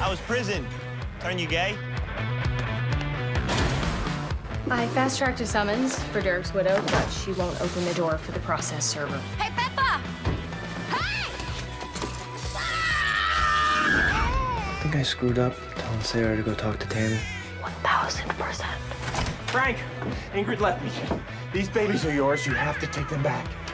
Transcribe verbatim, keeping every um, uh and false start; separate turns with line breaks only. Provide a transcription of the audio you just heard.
How was prison? Turn you gay?
I fast-tracked a summons for Derek's widow, but she won't open the door for the process server.
Hey, Peppa! Hey!
I think I screwed up telling Sarah to go talk to Tammy.
one thousand percent.
Frank, Ingrid left me. These babies are yours. You have to take them back.